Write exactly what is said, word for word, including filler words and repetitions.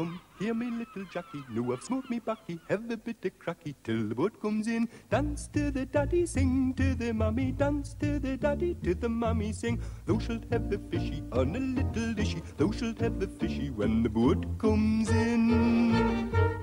come here, me little Jackie, no I've smoked me backy, have a bit of cracky till the boat comes in. Dance to the daddy, sing to the mummy, dance to the daddy, to the mummy sing. Thou shalt have the fishy on a little dishy, thou shalt have the fishy when the boat comes in.